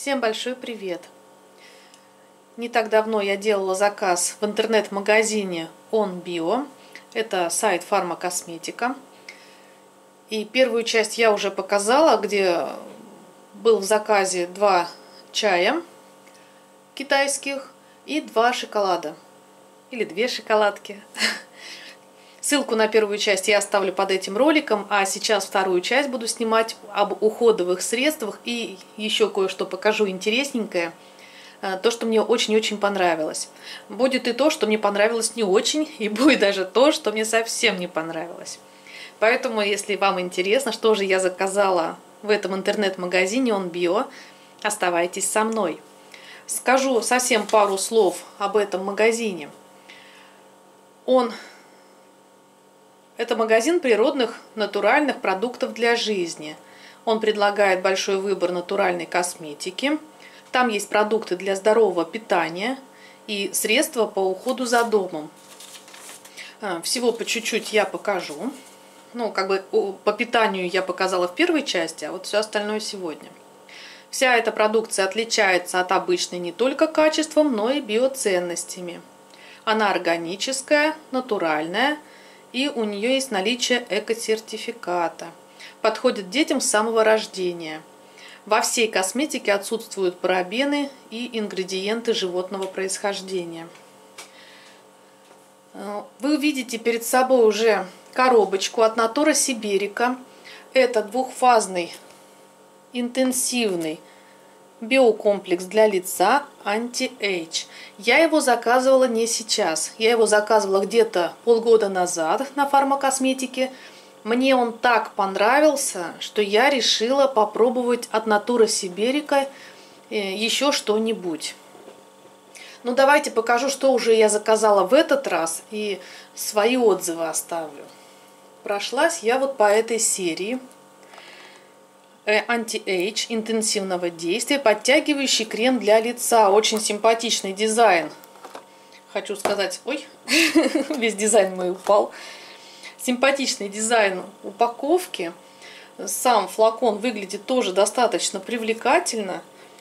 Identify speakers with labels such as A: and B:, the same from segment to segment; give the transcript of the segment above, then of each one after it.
A: Всем большой привет! Не так давно я делала заказ в интернет-магазине OnBio. Это сайт фармакосметика. И первую часть я уже показала, где был в заказе 2 чая китайских и 2 шоколада. Или 2 шоколадки. Ссылку на первую часть я оставлю под этим роликом, а сейчас вторую часть буду снимать об уходовых средствах и еще кое-что покажу интересненькое, то, что мне очень-очень понравилось. Будет и то, что мне понравилось не очень, и будет даже то, что мне совсем не понравилось. Поэтому, если вам интересно, что же я заказала в этом интернет-магазине OnBio, оставайтесь со мной. Скажу совсем пару слов об этом магазине. Это магазин природных натуральных продуктов для жизни. Он предлагает большой выбор натуральной косметики. Там есть продукты для здорового питания и средства по уходу за домом. Всего по чуть-чуть я покажу. По питанию я показала в первой части, а вот все остальное сегодня. Вся эта продукция отличается от обычной не только качеством, но и биоценностями. Она органическая, натуральная, и у нее есть наличие эко-сертификата. Подходит детям с самого рождения. Во всей косметике отсутствуют парабены и ингредиенты животного происхождения. Вы видите перед собой уже коробочку от Natura Siberica. Это двухфазный интенсивный биокомплекс для лица Anti-Age. Я его заказывала не сейчас. Я его заказывала где-то полгода назад на фармакосметике. Мне он так понравился, что я решила попробовать от Natura Siberica еще что-нибудь. Ну, давайте покажу, что уже я заказала в этот раз, и свои отзывы оставлю. Прошлась я вот по этой серии. Anti-Age интенсивного действия, подтягивающий крем для лица. Очень симпатичный дизайн. Хочу сказать, ой, весь дизайн мой упал. Симпатичный дизайн упаковки. Сам флакон выглядит тоже достаточно привлекательно.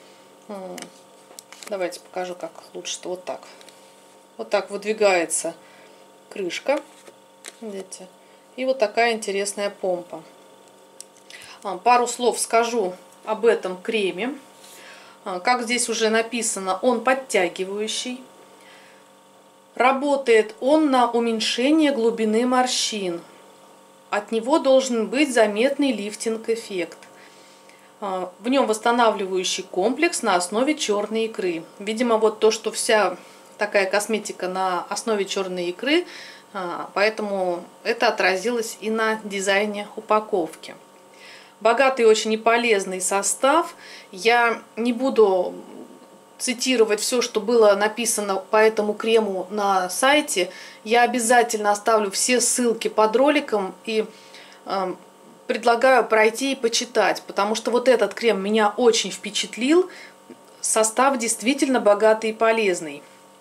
A: Давайте покажу, как лучше-то. Вот так. Вот так выдвигается крышка. Видите? И вот такая интересная помпа. Пару слов скажу об этом креме. Как здесь уже написано, он подтягивающий. Работает он на уменьшение глубины морщин. От него должен быть заметный лифтинг-эффект. В нем восстанавливающий комплекс на основе черной икры. Видимо, вот то, что вся такая косметика на основе черной икры, поэтому это отразилось и на дизайне упаковки. Богатый очень и полезный состав. Я не буду цитировать все, что было написано по этому крему на сайте. Я обязательно оставлю все ссылки под роликом и предлагаю пройти и почитать, потому что вот этот крем меня очень впечатлил. Состав действительно богатый и полезный.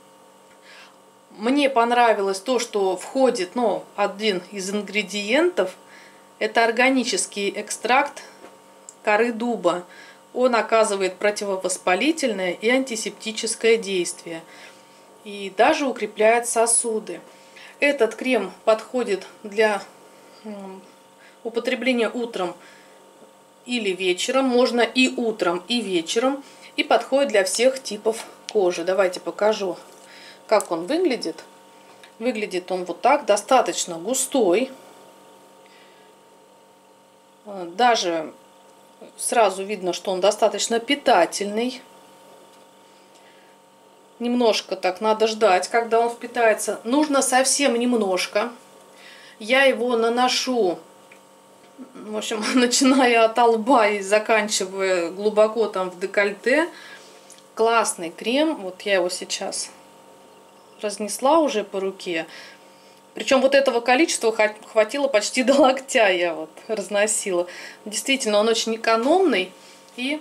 A: Мне понравилось то, что входит, один из ингредиентов. Это органический экстракт коры дуба. Он оказывает противовоспалительное и антисептическое действие. И даже укрепляет сосуды. Этот крем подходит для употребления утром или вечером. Можно и утром, и вечером. И подходит для всех типов кожи. Давайте покажу, как он выглядит. Выглядит он вот так, достаточно густой. Даже сразу видно, что он достаточно питательный. Немножко так надо ждать, когда он впитается. Нужно совсем немножко. Я его наношу, в общем, начиная от лба и заканчивая глубоко там в декольте. Классный крем. Вот я его сейчас разнесла уже по руке. Причем вот этого количества хватило почти до локтя, я вот разносила. Действительно, он очень экономный, и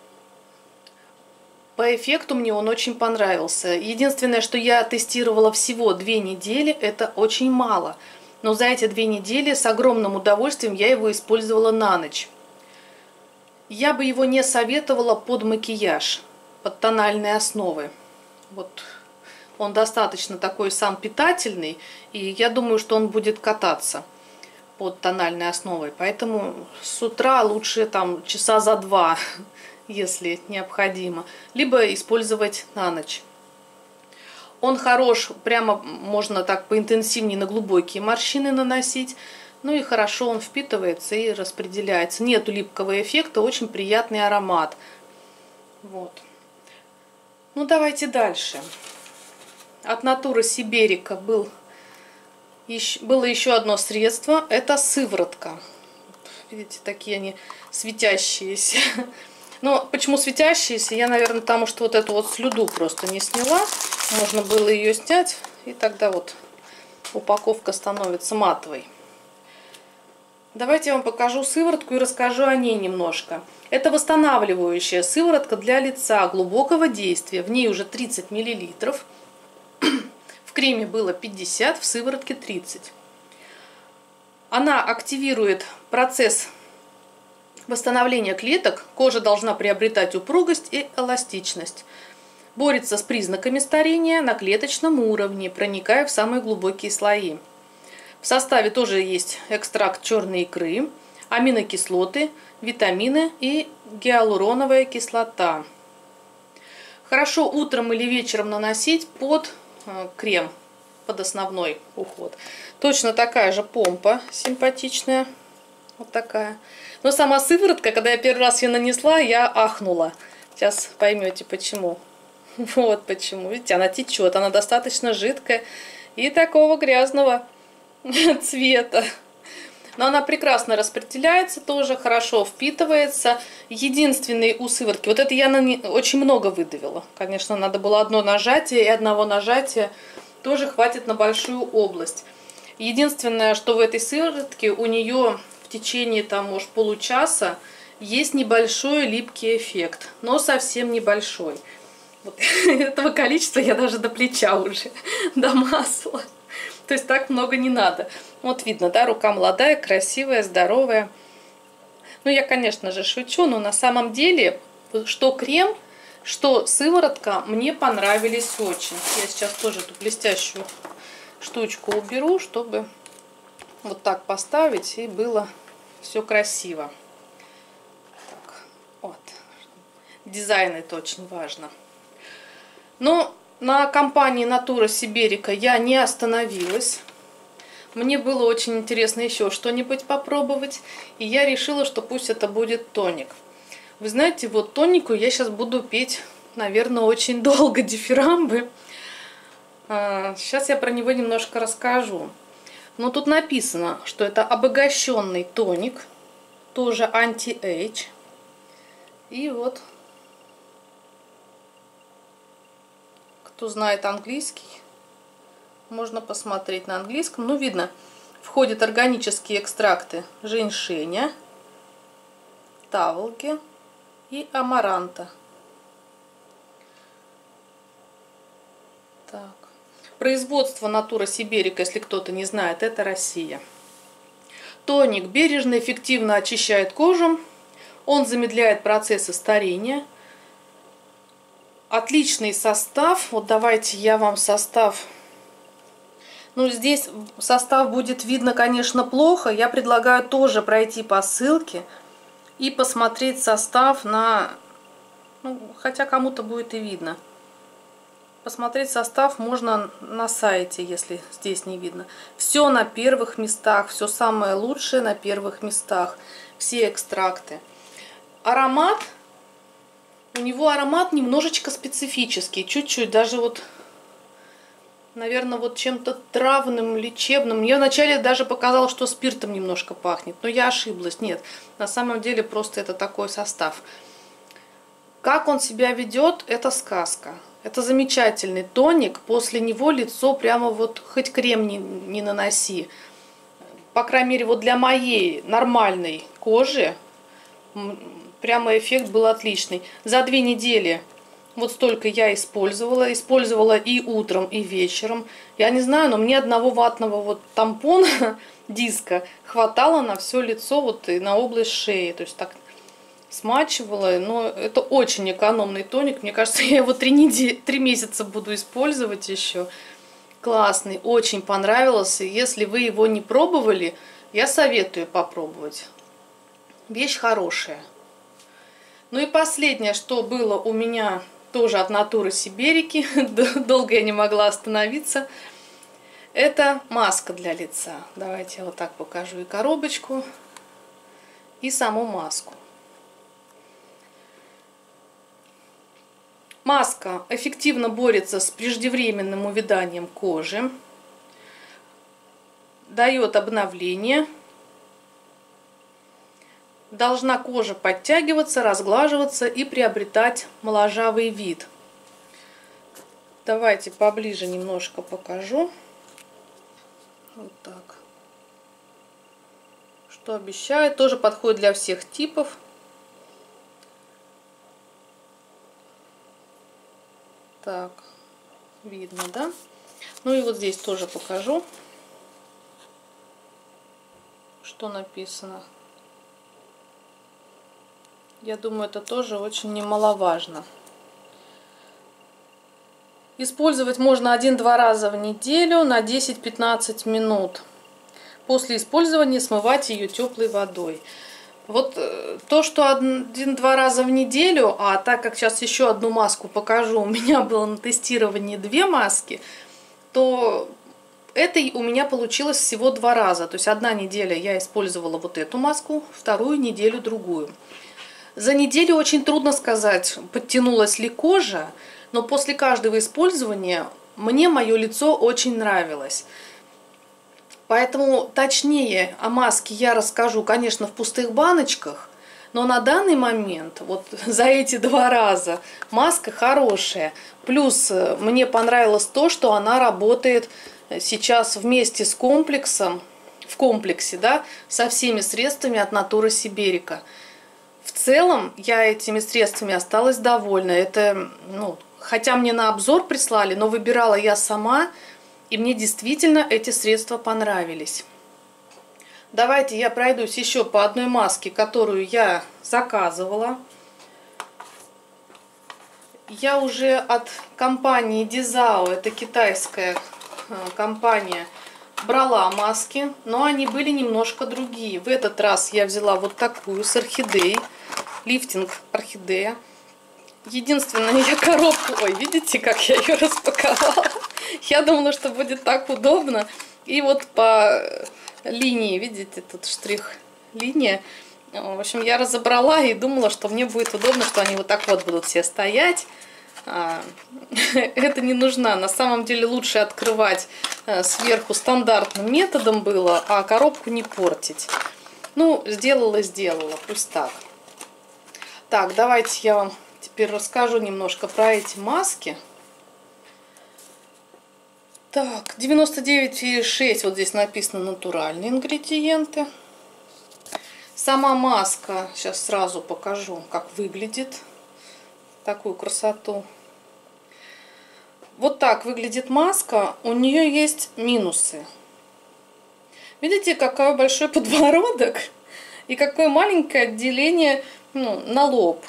A: по эффекту мне он очень понравился. Единственное, что я тестировала всего 2 недели, это очень мало. Но за эти 2 недели с огромным удовольствием я его использовала на ночь. Я бы его не советовала под макияж, под тональные основы. Вот он достаточно такой сам питательный, и я думаю, что он будет кататься под тональной основой. Поэтому с утра лучше там часа за 2, если необходимо, либо использовать на ночь. Он хорош, прямо можно так поинтенсивнее на глубокие морщины наносить. Ну и хорошо он впитывается и распределяется. Нету липкого эффекта, очень приятный аромат. Вот. Ну давайте дальше. От Natura Siberica было еще одно средство. Это сыворотка. Видите, такие они светящиеся. Но почему светящиеся? Я, наверное, потому что вот эту вот слюду просто не сняла. Можно было ее снять, и тогда вот упаковка становится матовой. Давайте я вам покажу сыворотку и расскажу о ней немножко. Это восстанавливающая сыворотка для лица глубокого действия. В ней уже 30 мл. В креме было 50, в сыворотке 30. Она активирует процесс восстановления клеток. Кожа должна приобретать упругость и эластичность. Борется с признаками старения на клеточном уровне, проникая в самые глубокие слои. В составе тоже есть экстракт черной икры, аминокислоты, витамины и гиалуроновая кислота. Хорошо утром или вечером наносить под крем, под основной уход. Точно такая же помпа симпатичная. Вот такая. Но сама сыворотка, когда я первый раз ее нанесла, я ахнула. Сейчас поймете почему. Вот почему. Видите, она течет, она достаточно жидкая и такого грязного цвета. Но она прекрасно распределяется, тоже хорошо впитывается. Единственный у сыворотки, вот это я очень много выдавила. Конечно, надо было одно нажатие, и одного нажатия тоже хватит на большую область. Единственное, что в этой сыворотке у нее в течение там, может, получаса есть небольшой липкий эффект, но совсем небольшой. Вот этого количества я даже до плеча уже домазала. То есть так много не надо. Вот видно, да, рука молодая, красивая, здоровая. Ну, я, конечно же, шучу, но на самом деле, что крем, что сыворотка мне понравились очень. Я сейчас тоже эту блестящую штучку уберу, чтобы вот так поставить, и было все красиво. Так, вот. Дизайн это очень важно. Но на компании Natura Siberica я не остановилась. Мне было очень интересно еще что-нибудь попробовать. И я решила, что пусть это будет тоник. Вы знаете, вот тонику я сейчас буду петь, наверное, очень долго дифирамбы. Сейчас я про него немножко расскажу. Но тут написано, что это обогащенный тоник. Тоже анти-эйдж. И вот... Кто знает английский, можно посмотреть на английском. Ну, видно, входят органические экстракты женьшеня, таволги и амаранта. Так. Производство Natura Siberica, если кто-то не знает, это Россия. Тоник бережно и эффективно очищает кожу. Он замедляет процессы старения. Отличный состав. Вот давайте я вам состав. Ну, здесь состав будет видно, конечно, плохо. Я предлагаю тоже пройти по ссылке и посмотреть состав на... Ну, хотя кому-то будет и видно. Посмотреть состав можно на сайте, если здесь не видно. Все на первых местах. Все самое лучшее на первых местах. Все экстракты. Аромат... У него аромат немножечко специфический, чуть-чуть, даже вот, наверное, вот чем-то травным, лечебным. Мне вначале даже показалось, что спиртом немножко пахнет, но я ошиблась. Нет, на самом деле просто это такой состав. Как он себя ведет, это сказка. Это замечательный тоник, после него лицо прямо вот хоть крем не наноси. По крайней мере, вот для моей нормальной кожи прямо эффект был отличный. За 2 недели вот столько я использовала. Использовала и утром, и вечером. Я не знаю, но мне одного ватного вот тампона, диска, хватало на все лицо вот и на область шеи. То есть так смачивала, но это очень экономный тоник. Мне кажется, я его 3 месяца буду использовать еще. Классный, очень понравился. Если вы его не пробовали, я советую попробовать. Вещь хорошая. Ну и последнее, что было у меня тоже от Натуры Сиберики, долго я не могла остановиться, это маска для лица. Давайте я вот так покажу и коробочку, и саму маску. Маска эффективно борется с преждевременным увяданием кожи, дает обновление. Должна кожа подтягиваться, разглаживаться и приобретать моложавый вид. Давайте поближе немножко покажу. Вот так. Что обещает. Тоже подходит для всех типов. Так, видно, да? Ну и вот здесь тоже покажу, что написано. Я думаю, это тоже очень немаловажно. Использовать можно 1-2 раза в неделю на 10-15 минут. После использования смывать ее теплой водой. Вот то, что 1-2 раза в неделю, а так как сейчас еще одну маску покажу, у меня было на тестировании 2 маски, то это у меня получилось всего 2 раза. То есть 1 неделя я использовала вот эту маску, 2 неделю другую. За неделю очень трудно сказать, подтянулась ли кожа, но после каждого использования мне мое лицо очень нравилось. Поэтому точнее о маске я расскажу, конечно, в пустых баночках, но на данный момент, вот за эти 2 раза, маска хорошая. Плюс мне понравилось то, что она работает сейчас вместе с комплексом, в комплексе, да, со всеми средствами от Натуры Сиберика. В целом я этими средствами осталась довольна. Это, хотя мне на обзор прислали, но выбирала я сама, и мне действительно эти средства понравились. Давайте я пройдусь еще по одной маске, которую я заказывала. Я уже от компании Дизао, это китайская компания, брала маски, но они были немножко другие. В этот раз я взяла вот такую с орхидеей, лифтинг орхидея. Единственное, я коробку... Ой, видите, как я ее распаковала? Я думала, что будет так удобно. И вот по линии, видите, тут штрих-линия. В общем, я разобрала и думала, что мне будет удобно, что они вот так вот будут все стоять. Это не нужно. На самом деле лучше открывать сверху стандартным методом было, а коробку не портить. Ну, сделала, пусть так. Так, давайте я вам теперь расскажу немножко про эти маски. Так, 99,6, вот здесь написано натуральные ингредиенты. Сама маска, сейчас сразу покажу, как выглядит. Такую красоту. Вот так выглядит маска. У нее есть минусы. Видите, какой большой подбородок и какое маленькое отделение на лоб.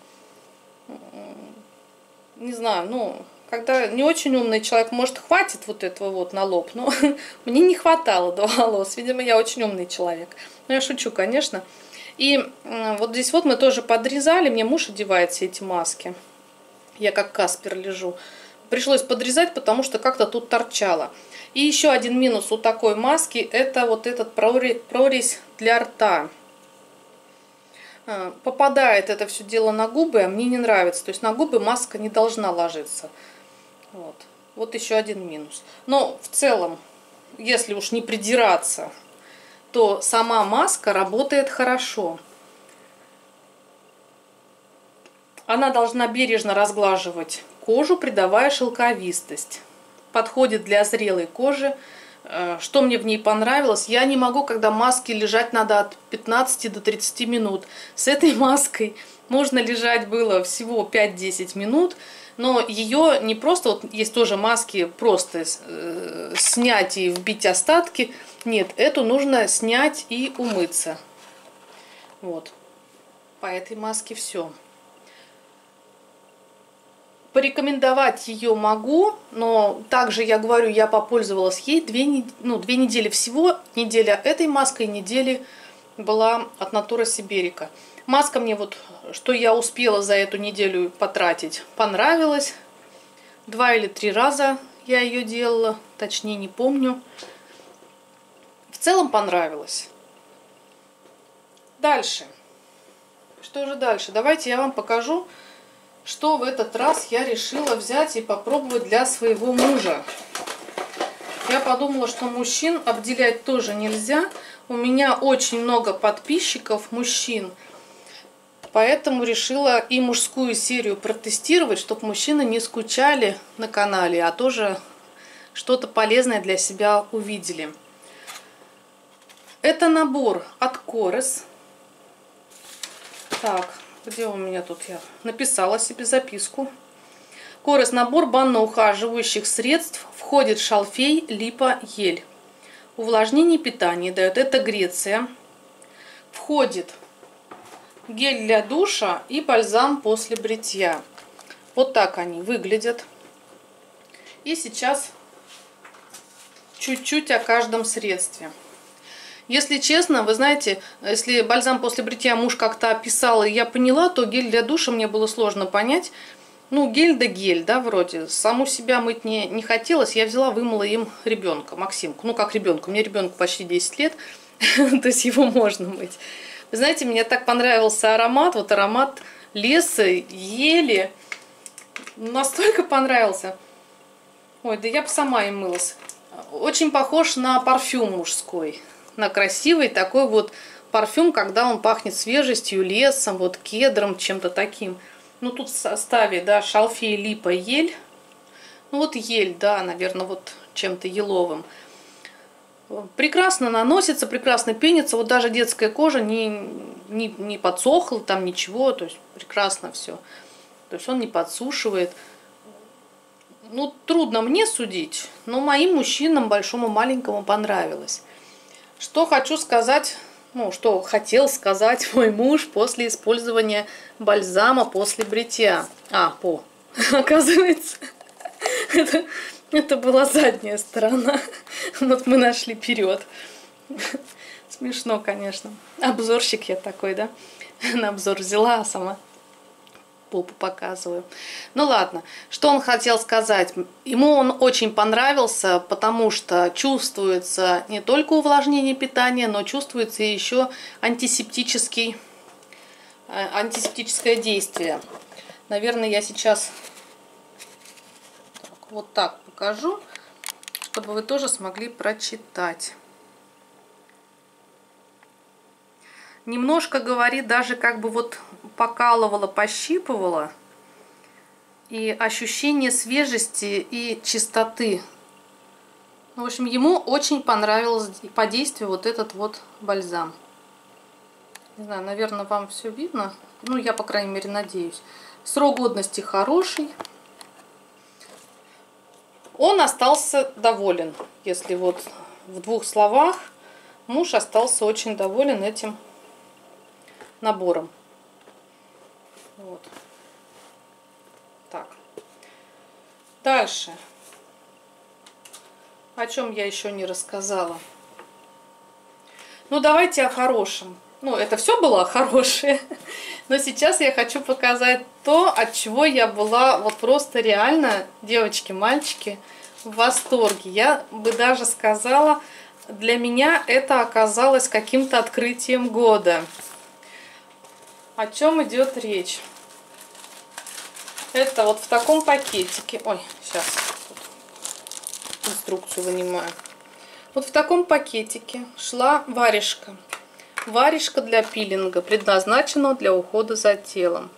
A: Не знаю, когда не очень умный человек, может, хватит вот этого вот на лоб, но мне не хватало до волос. Видимо, я очень умный человек. Но я шучу, конечно. И вот здесь вот мы тоже подрезали. Мне муж одевает все эти маски. Я как Каспер лежу. Пришлось подрезать, потому что как-то тут торчало. И еще один минус у такой маски, это вот этот прорезь для рта. Попадает это все дело на губы, а мне не нравится. То есть на губы маска не должна ложиться. Вот еще один минус. Но в целом, если уж не придираться, то сама маска работает хорошо. Она должна бережно разглаживать кожу, придавая шелковистость. Подходит для зрелой кожи. Что мне в ней понравилось, я не могу, когда маски лежать надо от 15 до 30 минут. С этой маской можно лежать было всего 5-10 минут, но ее не просто, вот есть тоже маски, просто снять и вбить остатки. Нет, эту нужно снять и умыться. Вот. По этой маске все. Порекомендовать ее могу, но также я говорю, я попользовалась ей 2 недели всего. Неделя этой маской, недели была от Natura Siberica. Маска мне вот, что я успела за эту неделю потратить, понравилась. 2 или 3 раза я ее делала, точнее не помню. В целом понравилось. Дальше. Что же дальше? Давайте я вам покажу, что в этот раз я решила взять и попробовать для своего мужа. Я подумала, что мужчин обделять тоже нельзя. У меня очень много подписчиков мужчин. Поэтому решила и мужскую серию протестировать, чтобы мужчины не скучали на канале, а тоже что-то полезное для себя увидели. Это набор от Корес. Так, где у меня тут? Я написала себе записку. Корес набор банно-ухаживающих средств. Входит шалфей, липа, ель. Увлажнение питания дает. Это Греция. Входит гель для душа и бальзам после бритья. Вот так они выглядят. И сейчас чуть-чуть о каждом средстве. Если честно, вы знаете, если бальзам после бритья муж как-то описал, и я поняла, то гель для душа мне было сложно понять. Ну, гель да гель, да, вроде. Саму себя мыть не хотелось. Я взяла, вымыла им ребенка, Максимку. Ну, как ребенка. Мне ребенку почти 10 лет, то есть его можно мыть. Вы знаете, мне так понравился аромат. Вот аромат леса, ели. Настолько понравился. Ой, да я бы сама им мылась. Очень похож на парфюм мужской. На красивый такой вот парфюм, когда он пахнет свежестью, лесом, вот кедром, чем-то таким. Ну, тут в составе, да, шалфей, липа, ель. Ну, вот ель, да, наверное, вот чем-то еловым. Прекрасно наносится, прекрасно пенится. Вот даже детская кожа не подсохла, там ничего. То есть прекрасно все. То есть он не подсушивает. Ну, трудно мне судить, но моим мужчинам, большому, маленькому, понравилось. Что хочу сказать, ну, что хотел сказать мой муж после использования бальзама после бритья. Оказывается, это была задняя сторона. Вот мы нашли вперед. Смешно, конечно. Обзорщик я такой, да? На обзор взяла, а сама попу показываю. Ну ладно, что он хотел сказать? Ему он очень понравился, потому что чувствуется не только увлажнение питания, но чувствуется еще антисептическое действие. Наверное, я сейчас вот так покажу, чтобы вы тоже смогли прочитать. Немножко, говорит, даже как бы вот покалывала, пощипывала. И ощущение свежести и чистоты. В общем, ему очень понравилось по действию вот этот вот бальзам. Не знаю, наверное, вам все видно. Ну, я, по крайней мере, надеюсь. Срок годности хороший. Он остался доволен. Если вот в 2 словах, муж остался очень доволен этим набором. Вот. Так. Дальше. О чем я еще не рассказала. Ну, давайте о хорошем. Ну, это все было хорошее. Но сейчас я хочу показать то, от чего я была вот просто реально, девочки, мальчики, в восторге. Я бы даже сказала, для меня это оказалось каким-то открытием года. О чем идет речь? Это вот в таком пакетике. Ой, сейчас инструкцию вынимаю. Вот в таком пакетике шла варежка. Варежка для пилинга, предназначена для ухода за телом.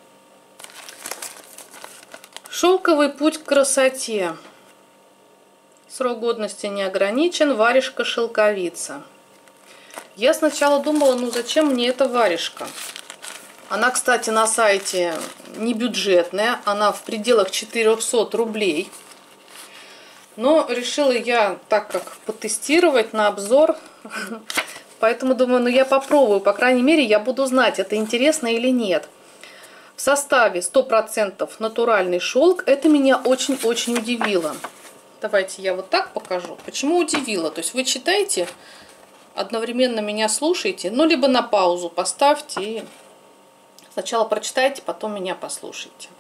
A: Шелковый путь к красоте. Срок годности не ограничен. Варежка шелковица. Я сначала думала, ну зачем мне эта варежка? Она, кстати, на сайте не бюджетная, она в пределах 400 рублей. Но решила я, так как потестировать на обзор, Поэтому думаю, ну я попробую. По крайней мере, я буду знать, это интересно или нет. В составе 100% натуральный шелк. Это меня очень-очень удивило. Давайте я вот так покажу. Почему удивило? То есть вы читаете, одновременно меня слушаете. Ну, либо на паузу поставьте и сначала прочитайте, потом меня послушайте.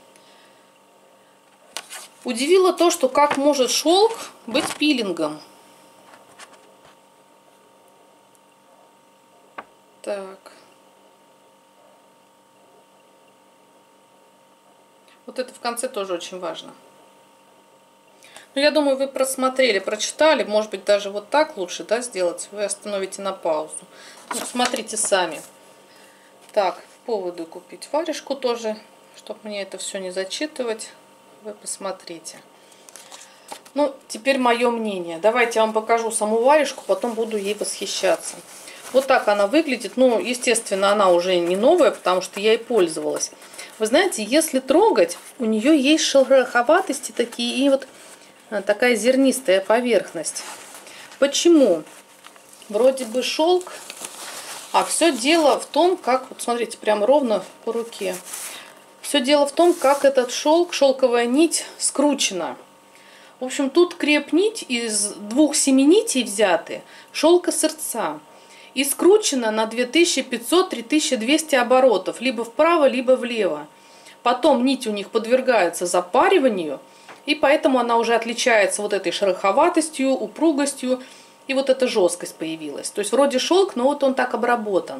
A: Удивило то, что как может шелк быть пилингом. Так. Вот это в конце тоже очень важно. Ну, я думаю, вы просмотрели, прочитали. Может быть, даже вот так лучше, да, сделать. Вы остановите на паузу. Ну, смотрите сами. Так, в поводу купить варежку тоже, чтобы мне это все не зачитывать. Вы посмотрите. Ну, теперь мое мнение. Давайте я вам покажу саму варежку, потом буду ей восхищаться. Вот так она выглядит. Ну, естественно, она уже не новая, потому что я и пользовалась. Вы знаете, если трогать, у нее есть шероховатости такие и вот такая зернистая поверхность. Почему? Вроде бы шелк, а все дело в том, как, вот смотрите, прям ровно по руке. Все дело в том, как этот шелк, шелковая нить скручена. В общем, тут креп-нить из 2 семенитей взяты, шелка-сырца. И скручена на 2500-3200 оборотов, либо вправо, либо влево. Потом нить у них подвергается запариванию, и поэтому она уже отличается вот этой шероховатостью, упругостью, и вот эта жесткость появилась. То есть вроде шелк, но вот он так обработан.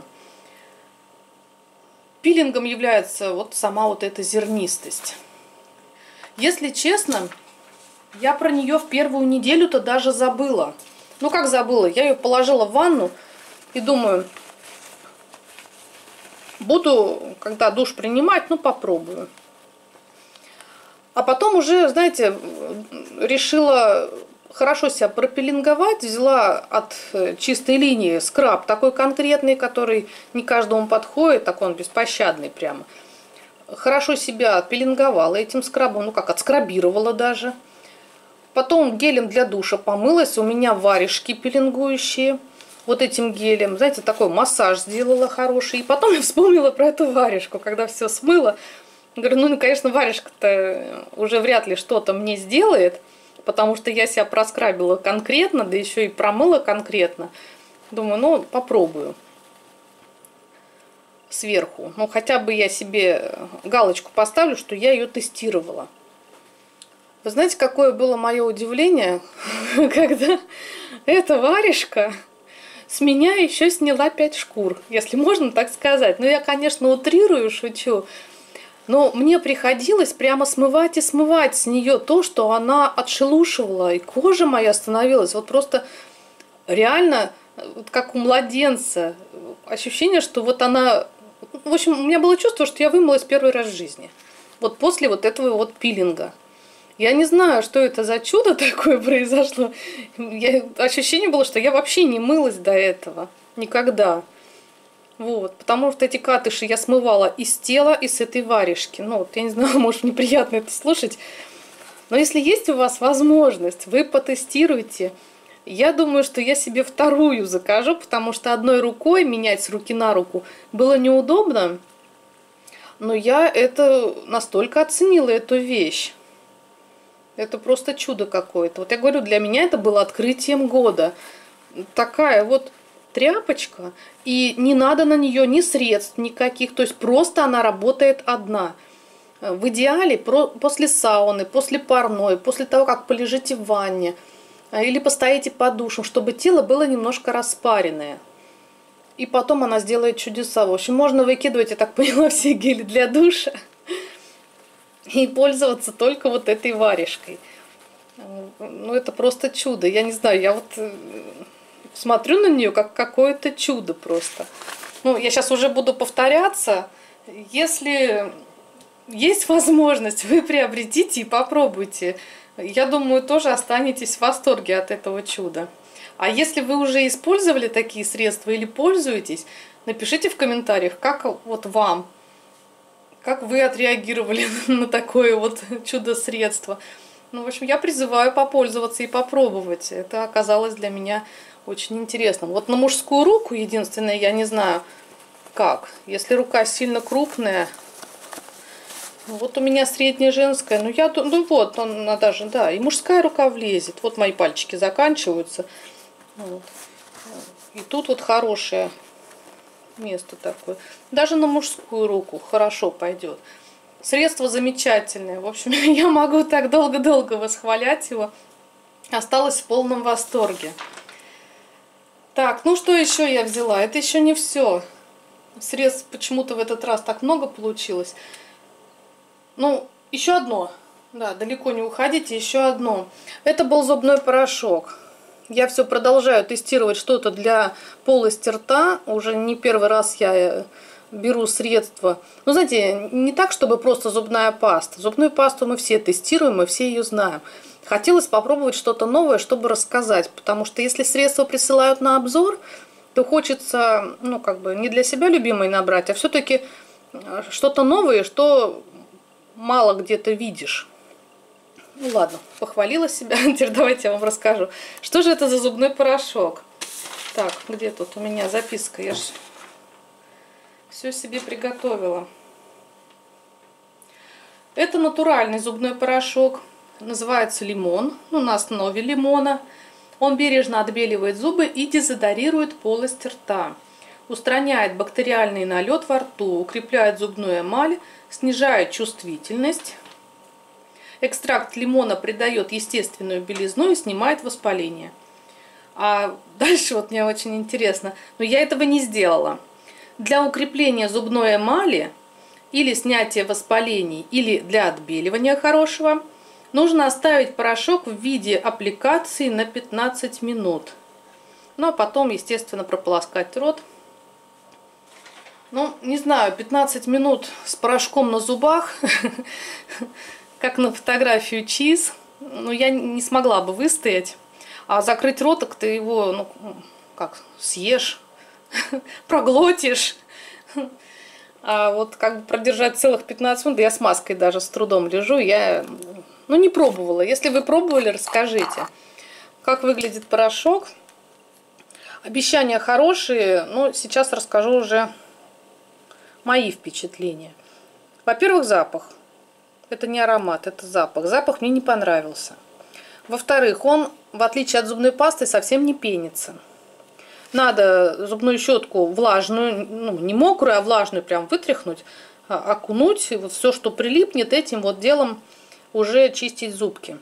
A: Пилингом является вот сама вот эта зернистость. Если честно, я про нее в первую неделю-то даже забыла. Ну как забыла? Я ее положила в ванну и думаю, буду, когда душ принимать, ну попробую. А потом уже, знаете, решила хорошо себя пропилинговать, взяла от чистой линии скраб такой конкретный, который не каждому подходит, так он беспощадный прямо. Хорошо себя пилинговала этим скрабом, ну как, отскрабировала даже. Потом гелем для душа помылась, у меня варежки пилингующие. Вот этим гелем, знаете, такой массаж сделала хороший. И потом я вспомнила про эту варежку, когда все смыла. Говорю, ну, конечно, варежка-то уже вряд ли что-то мне сделает, потому что я себя проскрабила конкретно, да еще и промыла конкретно. Думаю, ну, попробую сверху. Ну, хотя бы я себе галочку поставлю, что я ее тестировала. Вы знаете, какое было мое удивление, когда эта варежка с меня еще сняла 5 шкур, если можно так сказать. Ну, я, конечно, утрирую, шучу. Но мне приходилось прямо смывать и смывать с нее то, что она отшелушивала. И кожа моя становилась вот просто реально вот как у младенца. Ощущение, что вот она... В общем, у меня было чувство, что я вымылась первый раз в жизни. Вот после вот этого вот пилинга. Я не знаю, что это за чудо такое произошло. Ощущение было, что я вообще не мылась до этого. Никогда. Вот, потому что эти катыши я смывала из тела, и с этой варежки. Ну, вот, я не знаю, может, неприятно это слушать. Но если есть у вас возможность, вы потестируйте. Я думаю, что я себе вторую закажу, потому что одной рукой менять с руки на руку было неудобно. Но я это настолько оценила, эту вещь. Это просто чудо какое-то. Вот я говорю, для меня это было открытием года. Такая вот тряпочка, и не надо на нее ни средств никаких, то есть просто она работает одна. В идеале после сауны, после парной, после того, как полежите в ванне или постоите под душем, чтобы тело было немножко распаренное. И потом она сделает чудеса. В общем, можно выкидывать, я так поняла, все гели для душа и пользоваться только вот этой варежкой. Ну, это просто чудо. Я не знаю, я вот смотрю на нее как какое-то чудо просто. Ну, я сейчас уже буду повторяться. Если есть возможность, вы приобретите и попробуйте. Я думаю, тоже останетесь в восторге от этого чуда. А если вы уже использовали такие средства или пользуетесь, напишите в комментариях, как вот вам, как вы отреагировали на такое вот чудо-средство. Ну, в общем, я призываю попользоваться и попробовать. Это оказалось для меня Очень интересно. Вот на мужскую руку, единственное, я не знаю как. Если рука сильно крупная, вот у меня средняя женская, ну вот, она даже, да, и мужская рука влезет. Вот мои пальчики заканчиваются. Вот. И тут вот хорошее место такое. Даже на мужскую руку хорошо пойдет. Средство замечательное. В общем, я могу так долго-долго восхвалять его. Осталась в полном восторге. Так, ну что еще я взяла? Это еще не все. Средств почему-то в этот раз так много получилось. Ну, еще одно. Да, далеко не уходите, еще одно. Это был зубной порошок. Я все продолжаю тестировать что-то для полости рта. Уже не первый раз я беру средства. Ну, знаете, не так, чтобы просто зубная паста. Зубную пасту мы все тестируем, мы все ее знаем. Хотелось попробовать что-то новое, чтобы рассказать. Потому что если средства присылают на обзор, то хочется, ну, как бы не для себя любимой набрать, а все-таки что-то новое, что мало где-то видишь. Ну ладно, похвалила себя. Теперь давайте я вам расскажу. Что же это за зубной порошок? Так, где тут у меня записка? Я же все себе приготовила. Это натуральный зубной порошок. Называется лимон. Ну, на основе лимона. Он бережно отбеливает зубы и дезодорирует полость рта. Устраняет бактериальный налет во рту, укрепляет зубную эмаль, снижает чувствительность. Экстракт лимона придает естественную белизну и снимает воспаление. А дальше вот мне очень интересно, но я этого не сделала. Для укрепления зубной эмали или снятия воспалений, или для отбеливания хорошего, нужно оставить порошок в виде аппликации на 15 минут. Ну а потом, естественно, прополоскать рот. Ну, не знаю, 15 минут с порошком на зубах, как на фотографию чиз, ну, я не смогла бы выстоять. А закрыть ротик, ты его, ну, как, съешь, проглотишь. А вот как бы продержать целых 15 минут, я с маской даже с трудом лежу, я, ну, не пробовала. Если вы пробовали, расскажите, как выглядит порошок. Обещания хорошие, но сейчас расскажу уже мои впечатления. Во-первых, запах. Это не аромат, это запах. Запах мне не понравился. Во-вторых, он, в отличие от зубной пасты, совсем не пенится. Надо зубную щетку влажную, ну, не мокрую, а влажную прям вытряхнуть, окунуть. И вот все, что прилипнет, этим вот делом уже чистить зубки.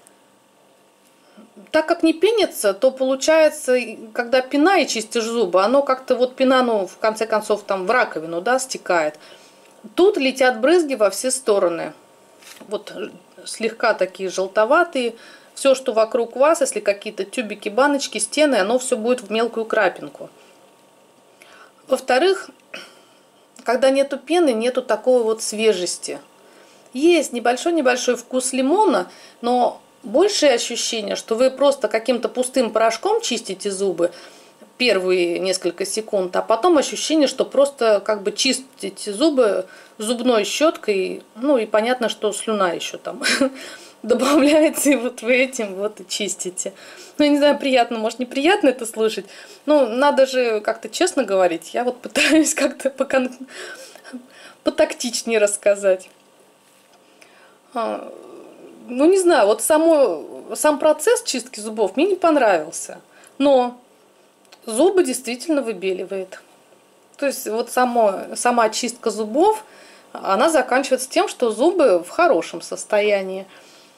A: Так как не пенится, то получается, когда пена и чистишь зубы, оно как-то вот пена, ну, в конце концов, там в раковину, да, стекает. Тут летят брызги во все стороны. Вот слегка такие желтоватые. Все, что вокруг вас, если какие-то тюбики, баночки, стены, оно все будет в мелкую крапинку. Во-вторых, когда нету пены, нету такой вот свежести. Есть небольшой вкус лимона, но большее ощущение, что вы просто каким-то пустым порошком чистите зубы первые несколько секунд, а потом ощущение, что просто как бы чистите зубы зубной щеткой, ну и понятно, что слюна еще там добавляется, и вот вы этим вот и чистите. Ну, я не знаю, приятно, может, неприятно это слышать. Ну, надо же как-то честно говорить. Я вот пытаюсь как-то потактичнее рассказать. Ну, не знаю, вот сам процесс чистки зубов мне не понравился. Но зубы действительно выбеливает. То есть вот сама чистка зубов, она заканчивается тем, что зубы в хорошем состоянии.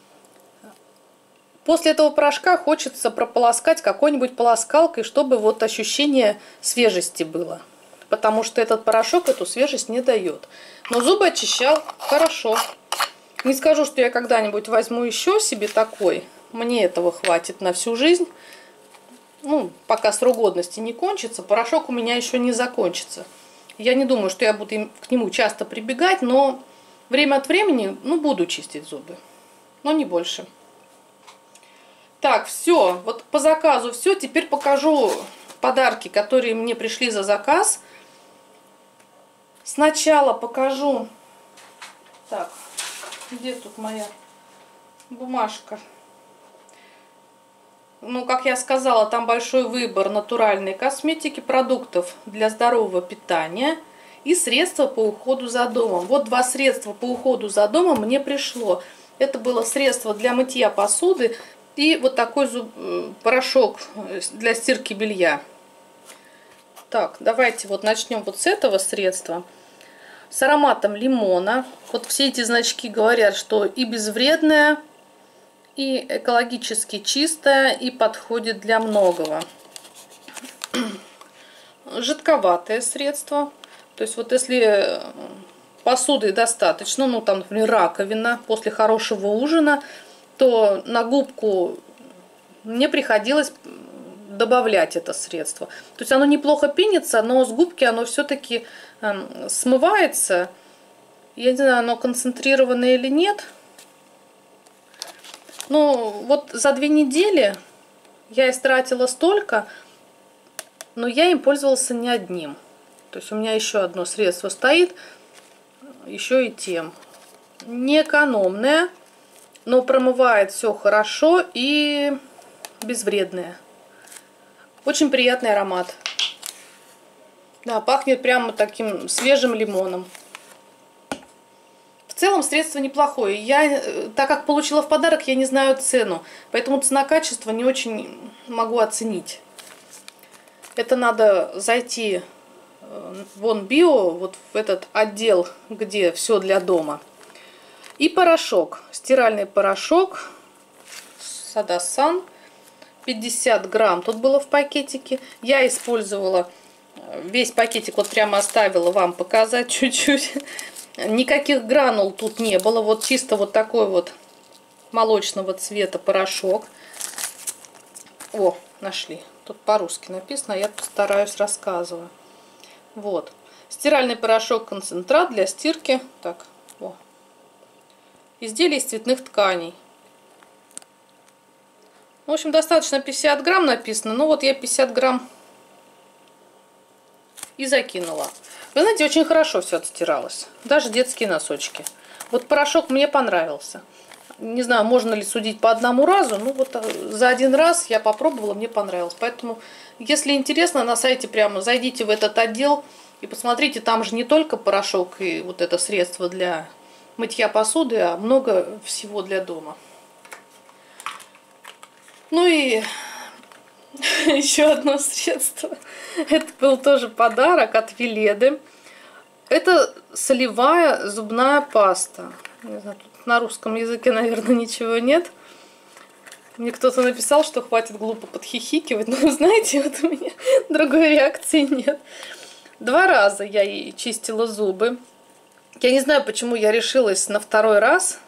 A: После этого порошка хочется прополоскать какой-нибудь полоскалкой, чтобы вот ощущение свежести было. Потому что этот порошок эту свежесть не дает. Но зубы очищал хорошо. Не скажу, что я когда-нибудь возьму еще себе такой. Мне этого хватит на всю жизнь. Ну, пока срок годности не кончится, порошок у меня еще не закончится. Я не думаю, что я буду к нему часто прибегать, но время от времени, ну, буду чистить зубы. Но не больше. Так, все. Вот по заказу все. Теперь покажу подарки, которые мне пришли за заказ. Сначала покажу... Так, где тут моя бумажка? Ну, как я сказала, там большой выбор натуральной косметики, продуктов для здорового питания и средства по уходу за домом. Вот два средства по уходу за домом мне пришло. Это было средство для мытья посуды и вот такой порошок для стирки белья. Так, давайте вот начнем вот с этого средства. С ароматом лимона. Вот все эти значки говорят, что и безвредное, и экологически чистая, и подходит для многого. Жидковатое средство. То есть вот если посуды достаточно, ну там, например, раковина после хорошего ужина, то на губку мне приходилось добавлять это средство. То есть оно неплохо пенится, но с губки оно все-таки смывается. Я не знаю, оно концентрированное или нет. Ну, вот за 2 недели я истратила столько, но я им пользовался не одним. То есть у меня еще одно средство стоит, еще и тем. Не экономное, но промывает все хорошо и безвредное. Очень приятный аромат. Да, пахнет прямо таким свежим лимоном. В целом средство неплохое. Я, так как получила в подарок, я не знаю цену. Поэтому цена-качество не очень могу оценить. Это надо зайти в OnBio, вот в этот отдел, где все для дома. И порошок. Стиральный порошок Садасан. 50 грамм. Тут было в пакетике. Я использовала весь пакетик. Вот прямо оставила вам показать чуть-чуть. Никаких гранул тут не было. Вот чисто вот такой вот молочного цвета порошок. О, нашли. Тут по-русски написано. Я постараюсь рассказывать. Вот. Стиральный порошок концентрат для стирки. Так, о. Изделий из цветных тканей. В общем, достаточно 50 грамм написано. Ну вот я 50 грамм и закинула. Вы знаете, очень хорошо все отстиралось. Даже детские носочки. Вот порошок мне понравился. Не знаю, можно ли судить по одному разу. Ну вот за один раз я попробовала, мне понравилось. Поэтому, если интересно, на сайте прямо зайдите в этот отдел и посмотрите. Там же не только порошок и вот это средство для мытья посуды, а много всего для дома. Ну и еще одно средство. Это был тоже подарок от Веледы. Это солевая зубная паста. Не знаю, тут на русском языке, наверное, ничего нет. Мне кто-то написал, что хватит глупо подхихикивать. Но вы знаете, вот у меня другой реакции нет. 2 раза я ей чистила зубы. Я не знаю, почему я решилась на 2-й раз.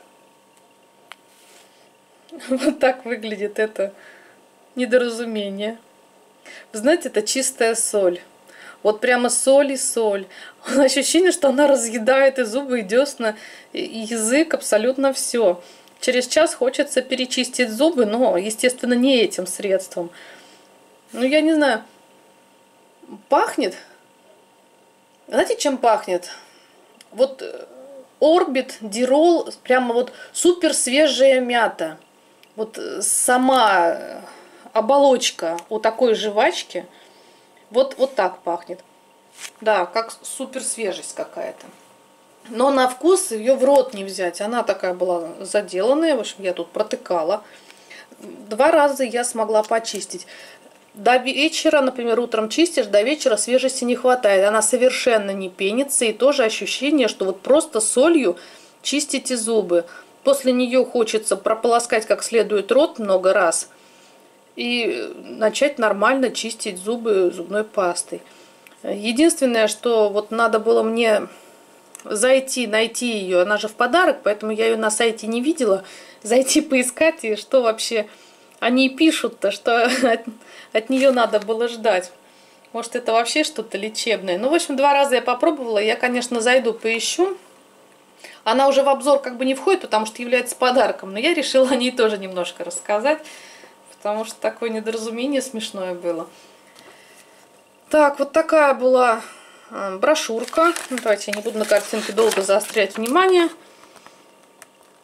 A: Вот так выглядит это недоразумение. Вы знаете, это чистая соль. Вот прямо соль и соль. Ощущение, что она разъедает и зубы, и десна, и язык, абсолютно все. Через час хочется перечистить зубы, но, естественно, не этим средством. Ну, я не знаю. Пахнет. Знаете, чем пахнет? Вот Орбит, Дирол, прямо вот супер свежая мята. Вот сама оболочка у такой жвачки вот так пахнет. Да, как супер свежесть какая-то. Но на вкус ее в рот не взять. Она такая была заделанная. В общем, я тут протыкала. 2 раза я смогла почистить. До вечера, например, утром чистишь, до вечера свежести не хватает. Она совершенно не пенится. И тоже ощущение, что вот просто солью чистите зубы. После нее хочется прополоскать как следует рот много раз и начать нормально чистить зубы зубной пастой. Единственное, что вот надо было мне зайти, найти ее, она же в подарок, поэтому я ее на сайте не видела, зайти поискать, и что вообще они пишут-то, что от нее надо было ждать. Может, это вообще что-то лечебное. Ну, в общем, 2 раза я попробовала, я, конечно, зайду, поищу. Она уже в обзор как бы не входит, потому что является подарком. Но я решила о ней тоже немножко рассказать. Потому что такое недоразумение смешное было. Так, вот такая была брошюрка. Давайте я не буду на картинке долго заострять внимание.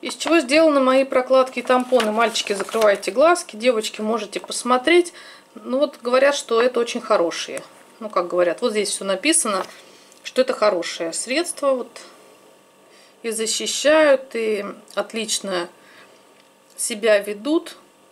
A: Из чего сделаны мои прокладки и тампоны. Мальчики, закрывайте глазки, девочки, можете посмотреть. Ну вот говорят, что это очень хорошие. Ну как говорят, вот здесь все написано, что это хорошее средство. Вот. И защищают, и отлично себя ведут.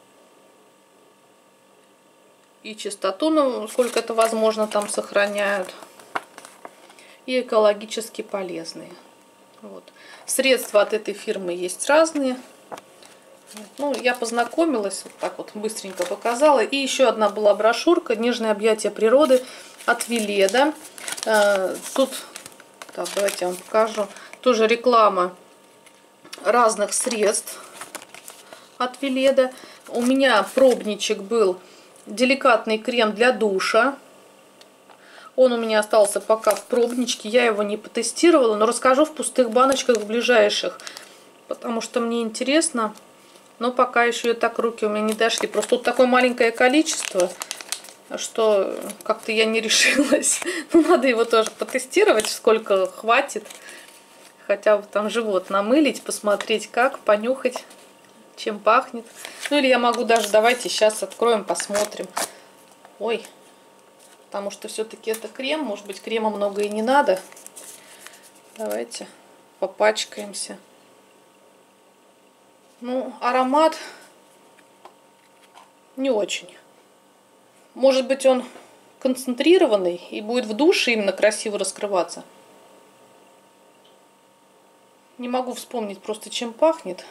A: И чистоту, ну, сколько это возможно, там сохраняют. И экологически полезные. Вот. Средства от этой фирмы есть разные. Ну, я познакомилась, вот так вот быстренько показала. И еще одна была брошюрка «Нежное объятие природы» от Веледа. Тут, так, давайте я вам покажу. Тоже реклама разных средств от Веледа. У меня пробничек был деликатный крем для душа. Он у меня остался пока в пробничке. Я его не потестировала, но расскажу в пустых баночках в ближайших. Потому что мне интересно. Но пока еще и так руки у меня не дошли. Просто тут такое маленькое количество, что как-то я не решилась. Ну, надо его тоже потестировать, сколько хватит. Хотя бы там живот намылить, посмотреть как, понюхать, чем пахнет. Ну или я могу даже, давайте сейчас откроем, посмотрим. Ой, потому что все-таки это крем, может быть крема много и не надо. Давайте попачкаемся. Ну, аромат не очень. Может быть он концентрированный и будет в душе именно красиво раскрываться. Не могу вспомнить просто, чем пахнет.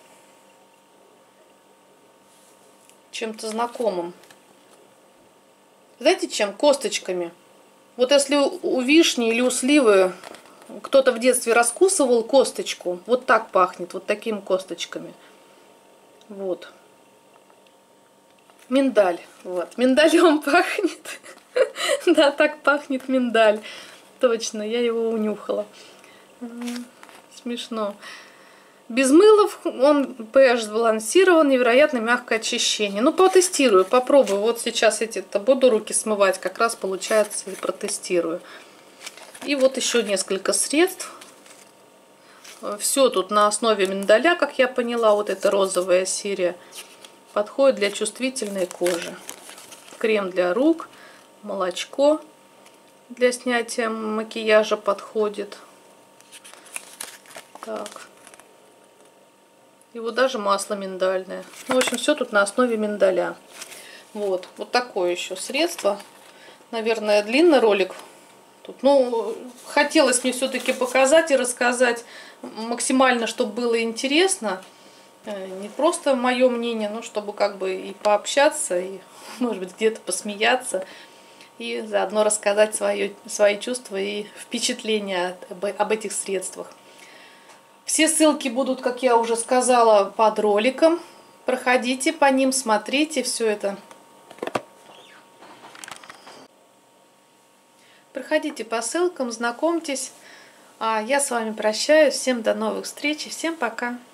A: Чем-то знакомым. Знаете чем? Косточками. Вот если у вишни или у сливы кто-то в детстве раскусывал косточку, вот так пахнет, вот такими косточками. Вот. Миндаль. Вот. Миндалем пахнет. Да, так пахнет миндаль. Точно, я его унюхала. Смешно. Без мылов, он pH сбалансирован, невероятно мягкое очищение. Ну, потестирую, попробую. Вот сейчас эти-то буду руки смывать, как раз получается и протестирую. И вот еще несколько средств. Все тут на основе миндаля, как я поняла. Вот эта розовая серия подходит для чувствительной кожи. Крем для рук, молочко для снятия макияжа подходит. Так. И вот даже масло миндальное. Ну, в общем, все тут на основе миндаля. Вот такое еще средство. Наверное, длинный ролик. Тут, ну, хотелось мне все-таки показать и рассказать максимально, чтобы было интересно. Не просто мое мнение, но чтобы как бы и пообщаться, и, может быть, где-то посмеяться. И заодно рассказать свои чувства и впечатления об этих средствах. Все ссылки будут, как я уже сказала, под роликом. Проходите по ним, смотрите все это. Проходите по ссылкам, знакомьтесь. А я с вами прощаюсь. Всем до новых встреч и всем пока.